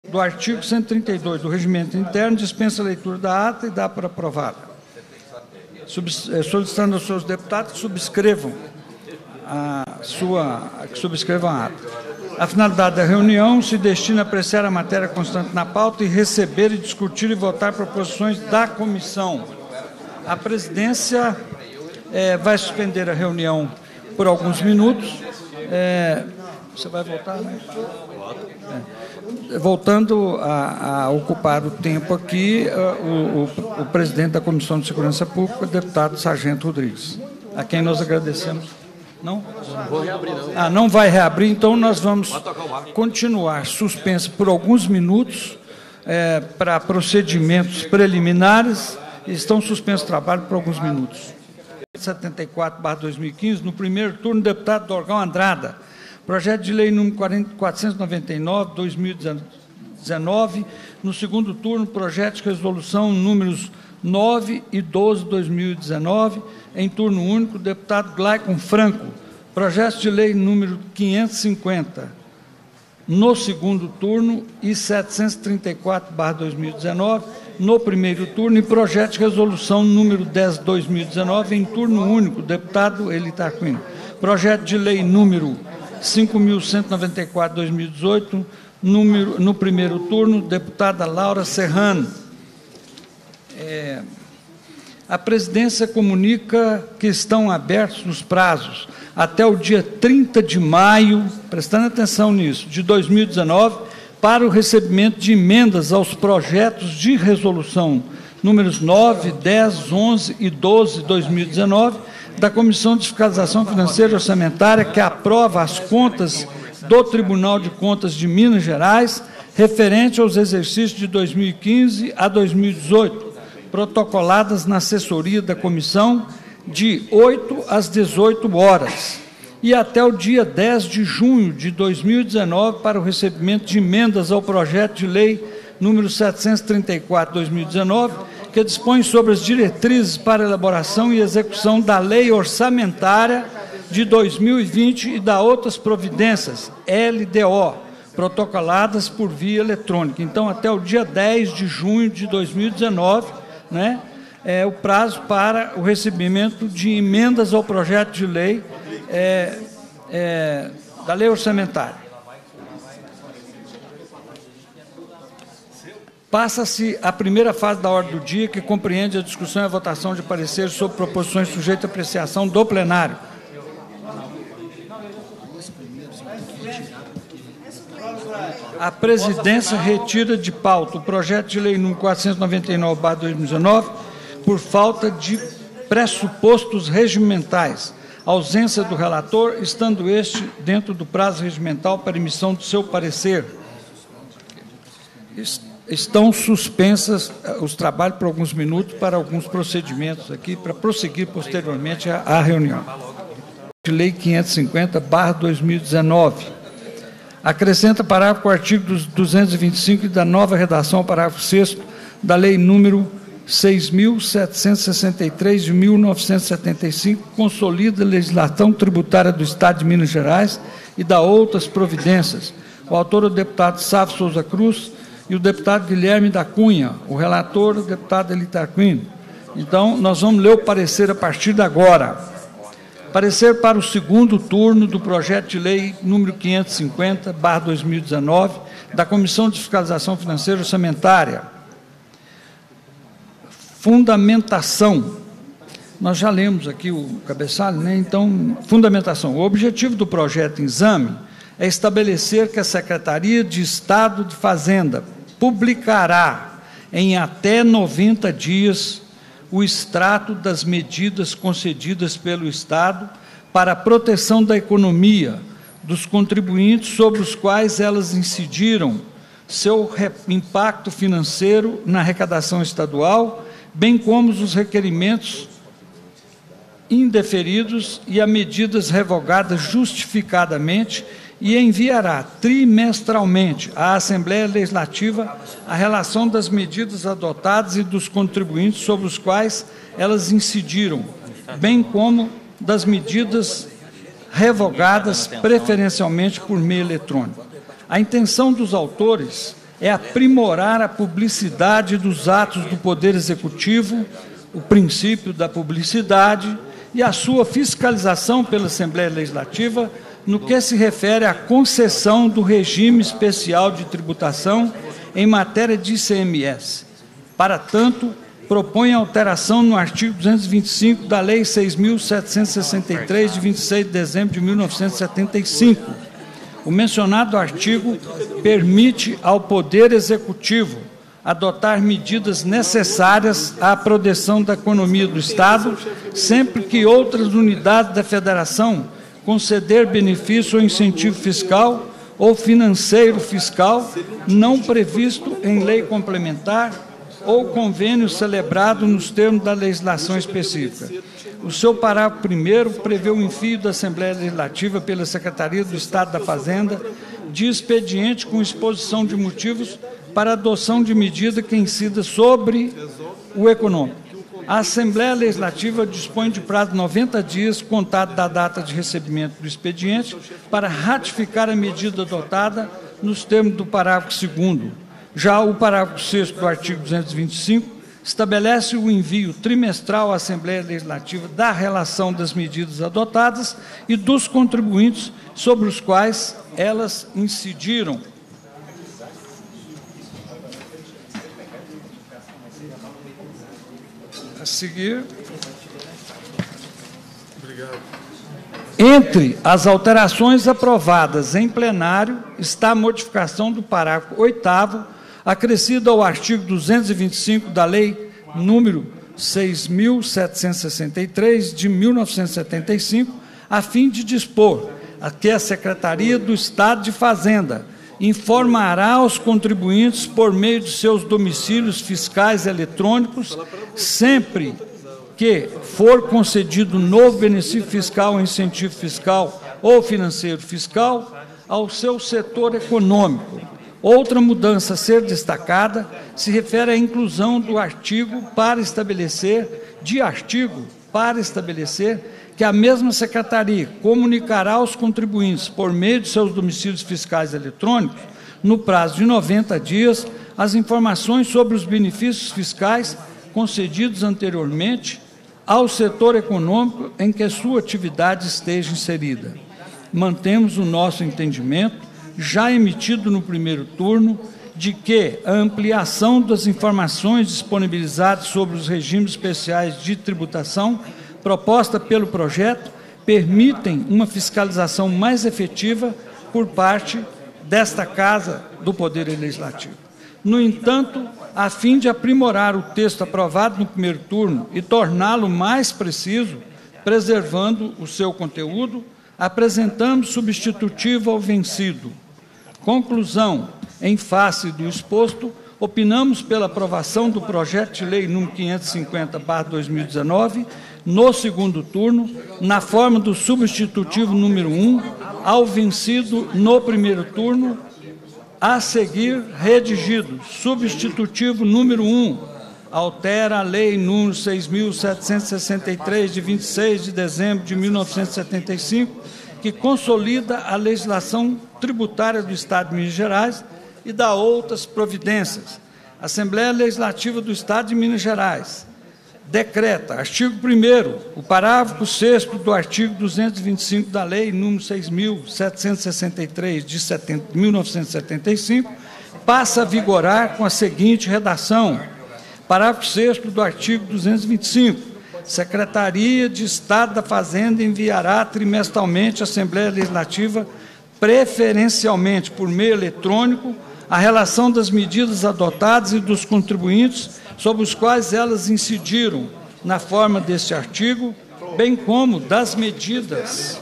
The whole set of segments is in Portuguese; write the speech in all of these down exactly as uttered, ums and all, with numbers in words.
do artigo cento e trinta e dois do Regimento Interno, dispensa a leitura da ata e dá por aprovada. Solicitando aos seus deputados que subscrevam a sua, que subscrevam a ata. A finalidade da reunião se destina a apreciar a matéria constante na pauta e receber e discutir e votar proposições da comissão. A presidência é, vai suspender a reunião por alguns minutos. É, você vai voltar, né? É. Voltando a, a ocupar o tempo aqui, o, o, o presidente da Comissão de Segurança Pública, o deputado Sargento Rodrigues, a quem nós agradecemos. Não? Não vou reabrir, não. Ah, não vai reabrir, então nós vamos continuar suspenso por alguns minutos é, para procedimentos preliminares. Estão suspensos o trabalho por alguns minutos. setenta e quatro barra dois mil e quinze, no primeiro turno, deputado Dorgão Andrada. Projeto de lei número quatrocentos e noventa e nove, dois mil e dezenove. No segundo turno, projeto de resolução números nove e doze, dois mil e dezenove. Em turno único, deputado Glaicon Franco. Projeto de lei número quinhentos e cinquenta. No segundo turno e setecentos e trinta e quatro barra dois mil e dezenove. No primeiro turno e projeto de resolução número dez, dois mil e dezenove. Em turno único, deputado Eli Tarquino. Projeto de lei número cinco mil cento e noventa e quatro, dois mil e dezoito, número, no primeiro turno, deputada Laura Serrano. É, a presidência comunica que estão abertos os prazos até o dia trinta de maio, prestando atenção nisso, de dois mil e dezenove, para o recebimento de emendas aos projetos de resolução números nove, dez, onze e doze, dois mil e dezenove, da Comissão de Fiscalização Financeira e Orçamentária, que aprova as contas do Tribunal de Contas de Minas Gerais, referente aos exercícios de dois mil e quinze a dois mil e dezoito, protocoladas na assessoria da comissão de oito às dezoito horas, e até o dia dez de junho de dois mil e dezenove para o recebimento de emendas ao projeto de lei número setecentos e trinta e quatro, dois mil e dezenove, que dispõe sobre as diretrizes para elaboração e execução da lei orçamentária de dois mil e vinte e da outras providências, L D O, protocoladas por via eletrônica. Então, até o dia dez de junho de dois mil e dezenove, né, é o prazo para o recebimento de emendas ao projeto de lei é, é, da lei orçamentária. Passa-se a primeira fase da ordem do dia, que compreende a discussão e a votação de pareceres sobre proposições sujeitas à apreciação do plenário. A presidência retira de pauta o projeto de lei número quatrocentos e noventa e nove barra dois mil e dezenove por falta de pressupostos regimentais, ausência do relator, estando este dentro do prazo regimental para emissão do seu parecer. Estão suspensas os trabalhos por alguns minutos para alguns procedimentos aqui, para prosseguir posteriormente a, a reunião. De lei quinhentos e cinquenta barra dois mil e dezenove. Acrescenta parágrafo ao artigo duzentos e vinte e cinco e da nova redação ao parágrafo sexto da lei número seis mil setecentos e sessenta e três de mil novecentos e setenta e cinco, consolida a legislação tributária do Estado de Minas Gerais e dá outras providências. O autor é o deputado Sávio Souza Cruz e o deputado Guilherme da Cunha, o relator, o deputado Eli Tarquino. Então, nós vamos ler o parecer a partir de agora. Parecer para o segundo turno do projeto de lei número quinhentos e cinquenta barra dois mil e dezenove, da Comissão de Fiscalização Financeira e Orçamentária. Fundamentação. Nós já lemos aqui o cabeçalho, né? Então, fundamentação. O objetivo do projeto em exame é estabelecer que a Secretaria de Estado de Fazenda publicará em até noventa dias o extrato das medidas concedidas pelo Estado para a proteção da economia dos contribuintes sobre os quais elas incidiram, seu impacto financeiro na arrecadação estadual, bem como os requerimentos indeferidos e as medidas revogadas justificadamente, e enviará trimestralmente à Assembleia Legislativa a relação das medidas adotadas e dos contribuintes sobre os quais elas incidiram, bem como das medidas revogadas preferencialmente por meio eletrônico. A intenção dos autores é aprimorar a publicidade dos atos do Poder Executivo, o princípio da publicidade e a sua fiscalização pela Assembleia Legislativa no que se refere à concessão do regime especial de tributação em matéria de I C M S. Para tanto, propõe alteração no artigo duzentos e vinte e cinco da Lei seis mil setecentos e sessenta e três, de vinte e seis de dezembro de mil novecentos e setenta e cinco. O mencionado artigo permite ao Poder Executivo adotar medidas necessárias à proteção da economia do Estado, sempre que outras unidades da Federação conceder benefício ou incentivo fiscal ou financeiro fiscal não previsto em lei complementar ou convênio celebrado nos termos da legislação específica. O seu parágrafo primeiro prevê o envio da Assembleia Legislativa pela Secretaria do Estado da Fazenda de expediente com exposição de motivos para adoção de medida que incida sobre o econômico. A Assembleia Legislativa dispõe de prazo de noventa dias, contado da data de recebimento do expediente, para ratificar a medida adotada nos termos do parágrafo segundo. Já o parágrafo sexto do artigo duzentos e vinte e cinco estabelece o envio trimestral à Assembleia Legislativa da relação das medidas adotadas e dos contribuintes sobre os quais elas incidiram. A seguir. Obrigado. Entre as alterações aprovadas em plenário está a modificação do parágrafo oitavo, acrescida ao artigo duzentos e vinte e cinco da Lei número seis mil setecentos e sessenta e três, de mil novecentos e setenta e cinco, a fim de dispor a que a Secretaria do Estado de Fazenda informará aos contribuintes por meio de seus domicílios fiscais eletrônicos, sempre que for concedido novo benefício fiscal, incentivo fiscal ou financeiro fiscal ao seu setor econômico. Outra mudança a ser destacada se refere à inclusão do artigo para estabelecer, de artigo para estabelecer que a mesma Secretaria comunicará aos contribuintes, por meio de seus domicílios fiscais eletrônicos, no prazo de noventa dias, as informações sobre os benefícios fiscais concedidos anteriormente ao setor econômico em que sua atividade esteja inserida. Mantemos o nosso entendimento, já emitido no primeiro turno, de que a ampliação das informações disponibilizadas sobre os regimes especiais de tributação proposta pelo projeto permitem uma fiscalização mais efetiva por parte desta Casa do Poder Legislativo. No entanto, a fim de aprimorar o texto aprovado no primeiro turno e torná-lo mais preciso, preservando o seu conteúdo, apresentamos substitutivo ao vencido. Conclusão: em face do exposto, opinamos pela aprovação do projeto de lei número quinhentos e cinquenta barra dois mil e dezenove, no segundo turno, na forma do substitutivo número um, ao vencido no primeiro turno, a seguir redigido. Substitutivo número um, altera a lei número seis mil setecentos e sessenta e três, de vinte e seis de dezembro de mil novecentos e setenta e cinco, que consolida a legislação tributária do Estado de Minas Gerais e dá outras providências. Assembleia Legislativa do Estado de Minas Gerais decreta, artigo primeiro, o parágrafo sexto do artigo duzentos e vinte e cinco da Lei número seis mil setecentos e sessenta e três, de mil novecentos e setenta e cinco, passa a vigorar com a seguinte redação. Parágrafo sexto do artigo duzentos e vinte e cinco. Secretaria de Estado da Fazenda enviará trimestralmente à Assembleia Legislativa, preferencialmente por meio eletrônico, a relação das medidas adotadas e dos contribuintes sobre os quais elas incidiram na forma deste artigo, bem como das medidas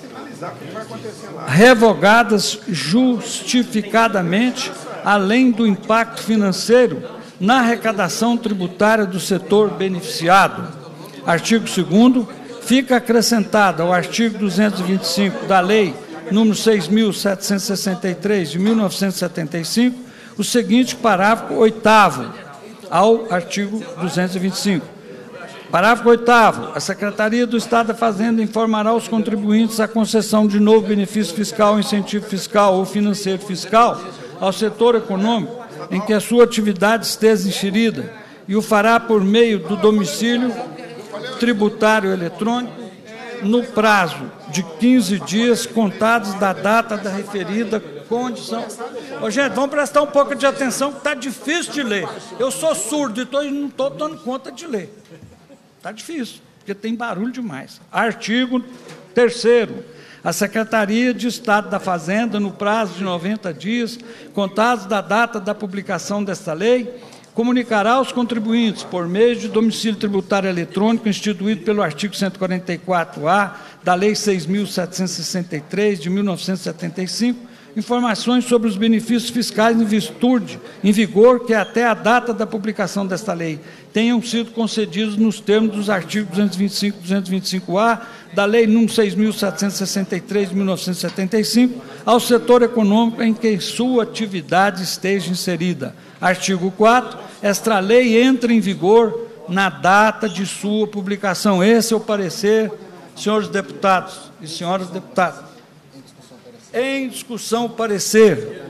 revogadas justificadamente, além do impacto financeiro na arrecadação tributária do setor beneficiado. Artigo segundo, fica acrescentada ao artigo duzentos e vinte e cinco da Lei número seis mil setecentos e sessenta e três, de mil novecentos e setenta e cinco, o seguinte parágrafo oitavo ao artigo duzentos e vinte e cinco. Parágrafo oitavo. A Secretaria do Estado da Fazenda informará os contribuintes a concessão de novo benefício fiscal, incentivo fiscal ou financeiro fiscal ao setor econômico, em que a sua atividade esteja inserida e o fará por meio do domicílio tributário eletrônico no prazo de quinze dias contados da data da referida condição. Ô, gente, vamos prestar um pouco de atenção, que está difícil de ler. Eu sou surdo, então não estou dando conta de ler. Está difícil, porque tem barulho demais. Artigo terceiro. A Secretaria de Estado da Fazenda, no prazo de noventa dias, contados da data da publicação desta lei, comunicará aos contribuintes, por meio de domicílio tributário eletrônico instituído pelo artigo cento e quarenta e quatro A da Lei seis mil setecentos e sessenta e três, de mil novecentos e setenta e cinco, informações sobre os benefícios fiscais em virtude, em vigor, que até a data da publicação desta lei tenham sido concedidos nos termos dos artigos duzentos e vinte e cinco e duzentos e vinte e cinco A da Lei número seis mil setecentos e sessenta e três, de mil novecentos e setenta e cinco, ao setor econômico em que sua atividade esteja inserida. Artigo quatro. Esta lei entra em vigor na data de sua publicação. Esse é o parecer, senhores deputados e senhoras deputadas. Em discussão, o parecer.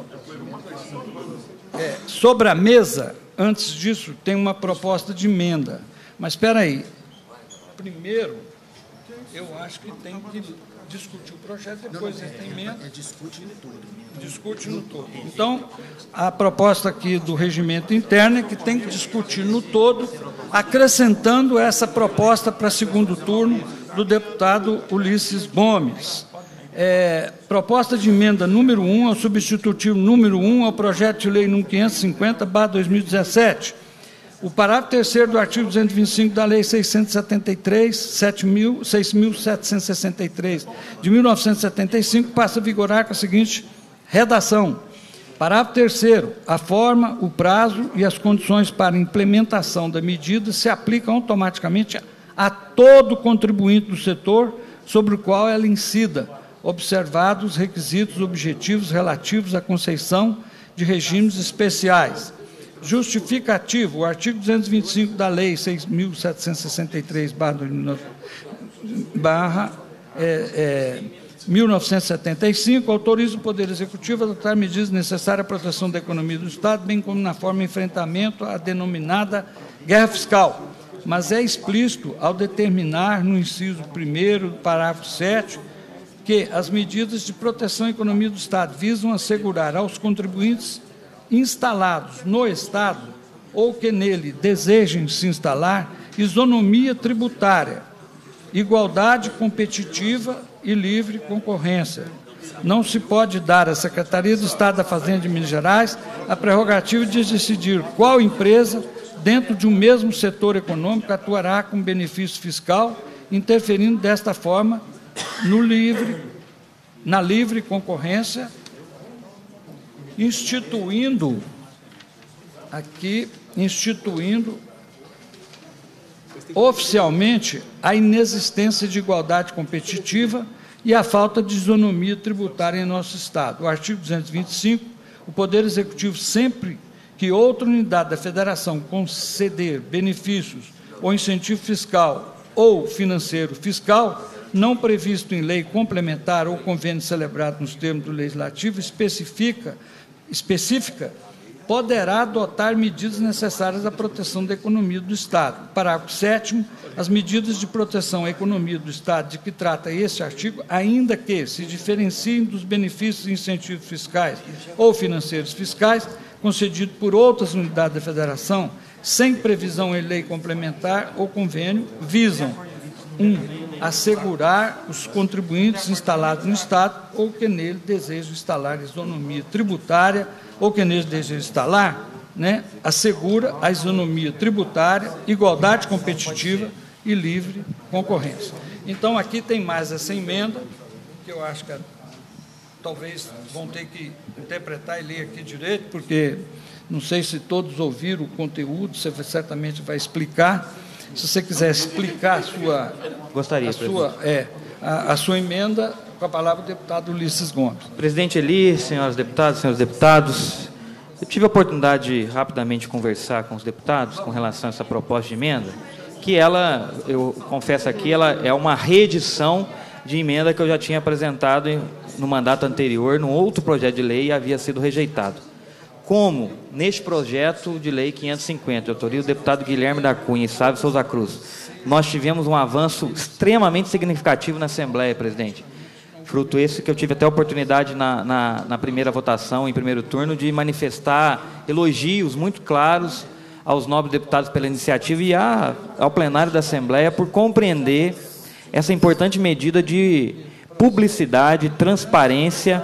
É, sobre a mesa, antes disso, tem uma proposta de emenda. Mas, espera aí. Primeiro, eu acho que tem que discutir o projeto, depois não, não, é, tem emenda. É, é discute no todo. Discute no todo. Então, a proposta aqui do regimento interno é que tem que discutir no todo, acrescentando essa proposta para segundo turno do deputado Ulisses Gomes. É, proposta de emenda número um ao substitutivo número um ao projeto de lei número quinhentos e cinquenta barra dois mil e dezessete. O parágrafo terceiro do artigo duzentos e vinte e cinco da Lei seiscentos e setenta e três, seis mil setecentos e sessenta e três, de mil novecentos e setenta e cinco, passa a vigorar com a seguinte redação. Parágrafo terceiro. A forma, o prazo e as condições para implementação da medida se aplicam automaticamente a, a todo contribuinte do setor sobre o qual ela incida, observados os requisitos objetivos relativos à concessão de regimes especiais. Justificativo. O artigo duzentos e vinte e cinco da Lei seis mil setecentos e sessenta e três, barra, é, é, mil novecentos e setenta e cinco, autoriza o Poder Executivo a adotar medidas necessárias à proteção da economia do Estado, bem como na forma de enfrentamento à denominada guerra fiscal. Mas é explícito ao determinar, no inciso primeiro do parágrafo sétimo, que as medidas de proteção à economia do Estado visam assegurar aos contribuintes instalados no Estado ou que nele desejem se instalar isonomia tributária, igualdade competitiva e livre concorrência. Não se pode dar à Secretaria do Estado da Fazenda de Minas Gerais a prerrogativa de decidir qual empresa, dentro de um mesmo setor econômico, atuará com benefício fiscal, interferindo desta forma no livre, na livre concorrência, instituindo, aqui, instituindo oficialmente a inexistência de igualdade competitiva e a falta de isonomia tributária em nosso Estado. O artigo duzentos e vinte e cinco, o Poder Executivo, sempre que outra unidade da Federação conceder benefícios ou incentivo fiscal ou financeiro fiscal, não previsto em lei complementar ou convênio celebrado nos termos do Legislativo, especifica específica, poderá adotar medidas necessárias à proteção da economia do Estado. Parágrafo sétimo. As medidas de proteção à economia do Estado de que trata este artigo, ainda que se diferenciem dos benefícios e incentivos fiscais ou financeiros fiscais concedidos por outras unidades da Federação, sem previsão em lei complementar ou convênio, visam um, assegurar os contribuintes instalados no Estado ou que nele desejam instalar isonomia tributária ou que nele desejam instalar, né, assegura a isonomia tributária, igualdade competitiva e livre concorrência. Então, aqui tem mais essa emenda, que eu acho que talvez vão ter que interpretar e ler aqui direito, porque não sei se todos ouviram o conteúdo, você certamente vai explicar. Se você quiser explicar a sua, Gostaria, a sua, é, a, a sua emenda, com a palavra o deputado Ulisses Gomes. Presidente Eli, senhoras deputadas, senhores deputados, eu tive a oportunidade de rapidamente conversar com os deputados com relação a essa proposta de emenda, que ela, eu confesso aqui, ela é uma reedição de emenda que eu já tinha apresentado no mandato anterior, num outro projeto de lei, e havia sido rejeitado. como, neste projeto de lei quinhentos e cinquenta, de autoria do deputado Guilherme da Cunha e Sávio Souza Cruz, nós tivemos um avanço extremamente significativo na Assembleia, presidente. Fruto esse que eu tive até a oportunidade na, na, na primeira votação, em primeiro turno, de manifestar elogios muito claros aos nobres deputados pela iniciativa e a, ao plenário da Assembleia por compreender essa importante medida de publicidade, transparência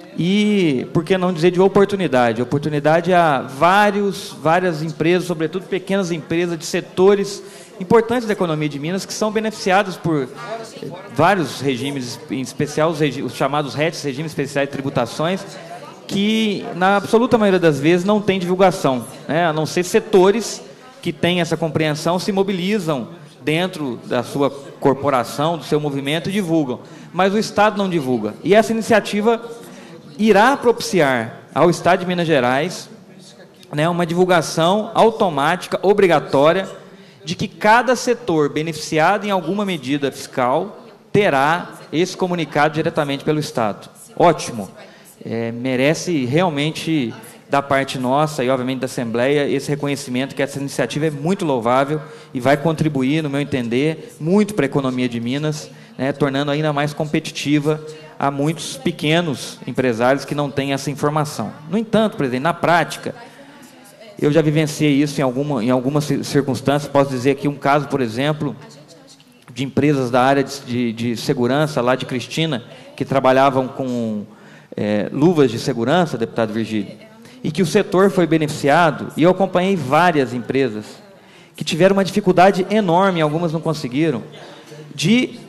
e, por que não dizer, de oportunidade. Oportunidade a vários, várias empresas, sobretudo pequenas empresas de setores importantes da economia de Minas, que são beneficiados por vários regimes, em especial os, regi os chamados R E Ts, regimes especiais de tributações, que, na absoluta maioria das vezes, não tem divulgação, né? A não ser setores que têm essa compreensão, se mobilizam dentro da sua corporação, do seu movimento e divulgam. Mas o Estado não divulga. E essa iniciativa irá propiciar ao Estado de Minas Gerais, né, uma divulgação automática, obrigatória, de que cada setor beneficiado em alguma medida fiscal terá esse comunicado diretamente pelo Estado. Ótimo. É, merece realmente, da parte nossa e, obviamente, da Assembleia, esse reconhecimento que essa iniciativa é muito louvável e vai contribuir, no meu entender, muito para a economia de Minas, né, tornando ainda mais competitiva a muitos pequenos empresários que não têm essa informação. No entanto, presidente, na prática, eu já vivenciei isso em, alguma, em algumas circunstâncias. Posso dizer aqui um caso, por exemplo, de empresas da área de, de, de segurança, lá de Cristina, que trabalhavam com é, luvas de segurança, deputado Virgílio, e que o setor foi beneficiado, e eu acompanhei várias empresas que tiveram uma dificuldade enorme, algumas não conseguiram, de,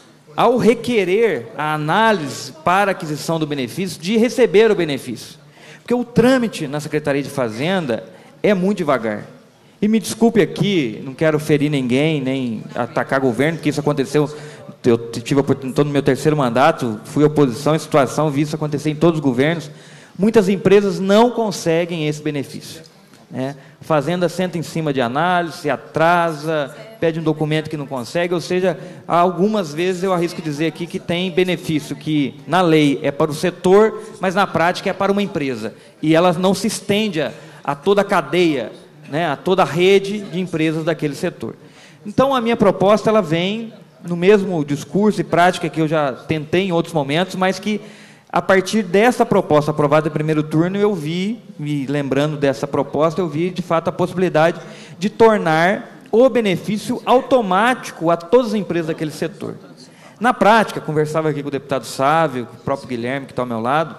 ao requerer a análise para aquisição do benefício, de receber o benefício. Porque o trâmite na Secretaria de Fazenda é muito devagar. E me desculpe aqui, não quero ferir ninguém, nem atacar governo, porque isso aconteceu, eu tive a oportunidade no meu terceiro mandato, fui oposição em situação, vi isso acontecer em todos os governos. Muitas empresas não conseguem esse benefício, né? A Fazenda senta em cima de análise, atrasa, pede um documento que não consegue, ou seja, algumas vezes eu arrisco dizer aqui que tem benefício que na lei é para o setor, mas na prática é para uma empresa, e ela não se estende a, a toda a cadeia, né, a toda a rede de empresas daquele setor. Então a minha proposta ela vem no mesmo discurso e prática que eu já tentei em outros momentos, mas que a partir dessa proposta aprovada em primeiro turno, eu vi, me lembrando dessa proposta, eu vi, de fato, a possibilidade de tornar o benefício automático a todas as empresas daquele setor. Na prática, conversava aqui com o deputado Sávio, com o próprio Guilherme, que está ao meu lado,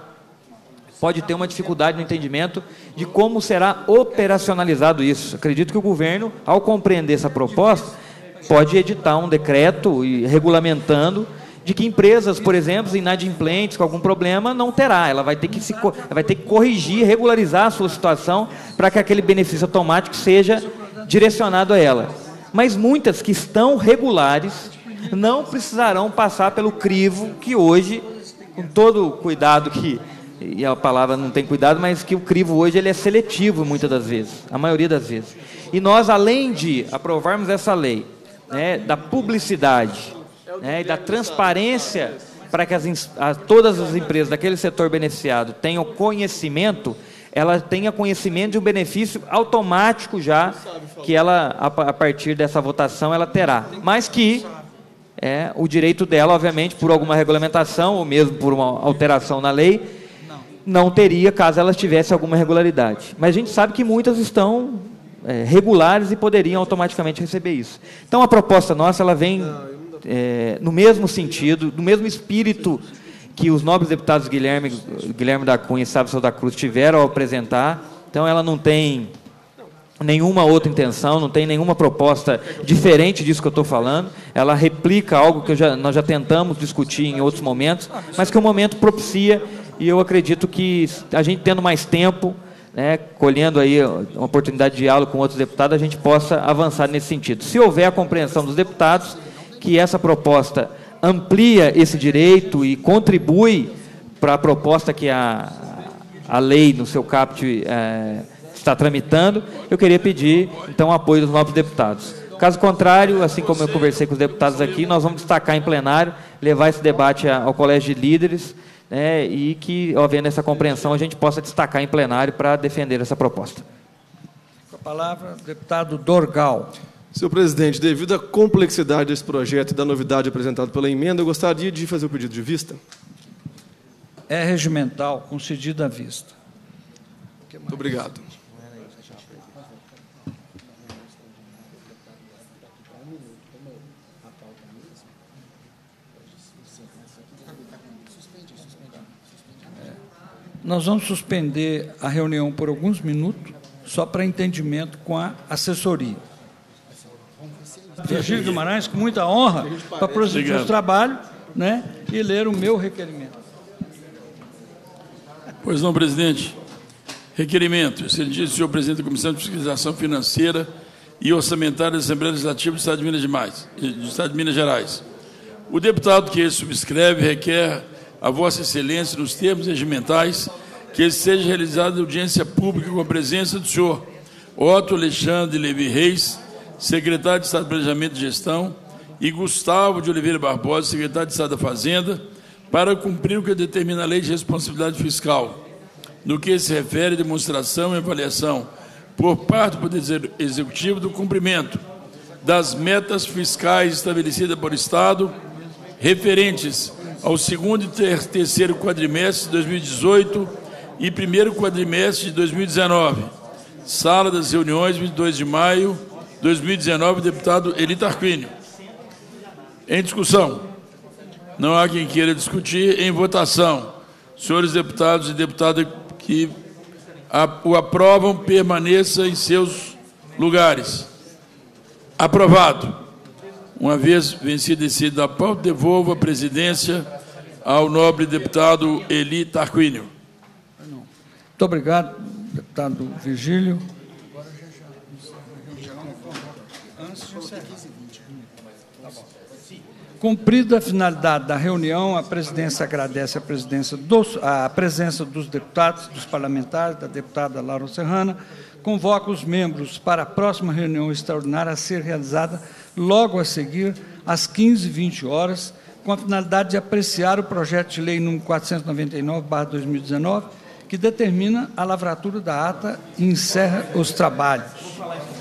pode ter uma dificuldade no entendimento de como será operacionalizado isso. Acredito que o governo, ao compreender essa proposta, pode editar um decreto e regulamentando de que empresas, por exemplo, inadimplentes, com algum problema, não terá. Ela vai ter que, se, vai ter que corrigir, regularizar a sua situação para que aquele benefício automático seja direcionado a ela. Mas muitas que estão regulares não precisarão passar pelo crivo que hoje, com todo o cuidado que, e a palavra não tem cuidado, mas que o crivo hoje ele é seletivo muitas das vezes, a maioria das vezes. E nós, além de aprovarmos essa lei, né, da publicidade, né, e da transparência para que as, a, todas as empresas daquele setor beneficiado tenham conhecimento, ela tenha conhecimento de um benefício automático já, que ela, a, a partir dessa votação, ela terá. Mas que é o direito dela, obviamente, por alguma regulamentação, ou mesmo por uma alteração na lei, não teria, caso ela tivesse alguma irregularidade. Mas a gente sabe que muitas estão é, regulares e poderiam automaticamente receber isso. Então, a proposta nossa, ela vem É, no mesmo sentido, no mesmo espírito que os nobres deputados Guilherme, Guilherme da Cunha e Sávio Souza Cruz tiveram ao apresentar. Então, ela não tem nenhuma outra intenção, não tem nenhuma proposta diferente disso que eu estou falando. Ela replica algo que eu já, nós já tentamos discutir em outros momentos, mas que o momento propicia, e eu acredito que a gente tendo mais tempo, né, colhendo aí uma oportunidade de diálogo com outros deputados, a gente possa avançar nesse sentido. Se houver a compreensão dos deputados que essa proposta amplia esse direito e contribui para a proposta que a, a lei, no seu caput, é, está tramitando, eu queria pedir, então, o apoio dos novos deputados. Caso contrário, assim como eu conversei com os deputados aqui, nós vamos destacar em plenário, levar esse debate ao Colégio de Líderes, né, e que, havendo essa compreensão, a gente possa destacar em plenário para defender essa proposta. Com a palavra, deputado Dorgal. Senhor presidente, devido à complexidade desse projeto e da novidade apresentada pela emenda, eu gostaria de fazer o pedido de vista. É regimental, concedido à vista. Muito obrigado. Nós vamos suspender a reunião por alguns minutos, só para entendimento com a assessoria. Virgílio Guimarães, com muita honra, para prosseguir os trabalhos, né, e ler o meu requerimento. Pois não, presidente. Requerimento. Excelentíssimo senhor presidente da Comissão de Fiscalização Financeira e Orçamentária da Assembleia Legislativa do Estado de Minas Gerais. Do Estado de Minas Gerais. O deputado que subscreve requer a Vossa Excelência, nos termos regimentais, que seja realizada audiência pública com a presença do senhor Otto Alexandre Levi Reis, secretário de Estado de Planejamento e Gestão, e Gustavo de Oliveira Barbosa, secretário de Estado da Fazenda, para cumprir o que determina a Lei de Responsabilidade Fiscal, no que se refere à demonstração e avaliação por parte do Poder Executivo do cumprimento das metas fiscais estabelecidas por Estado, referentes ao segundo e terceiro quadrimestre de dois mil e dezoito e primeiro quadrimestre de dois mil e dezenove. Sala das reuniões, vinte e dois de maio de dois mil e dezenove, deputado Eli Tarquínio. Em discussão. Não há quem queira discutir. Em votação. Senhores deputados e deputadas que o aprovam, permaneça em seus lugares. Aprovado. Uma vez vencido esse da pauta, devolvo a presidência ao nobre deputado Eli Tarquínio. Muito obrigado, deputado Virgílio. Cumprida a finalidade da reunião, a presidência agradece a, presidência dos, a presença dos deputados, dos parlamentares, da deputada Laura Serrana, convoca os membros para a próxima reunião extraordinária a ser realizada logo a seguir, às quinze e vinte horas, com a finalidade de apreciar o projeto de lei número quatrocentos e noventa e nove barra dois mil e dezenove, que determina a lavratura da ata e encerra os trabalhos.